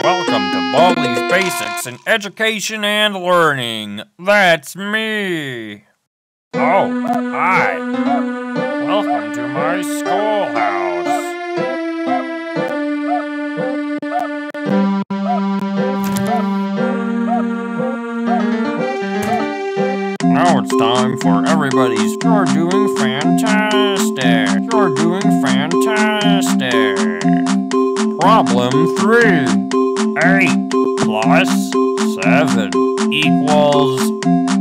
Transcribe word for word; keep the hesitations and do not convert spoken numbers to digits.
Welcome to Baldi's Basics in Education and Learning. That's me. Oh, hi. Welcome to my schoolhouse. Now it's time for everybody's You're doing fantastic. You're doing fantastic. Problem three. eight plus seven equals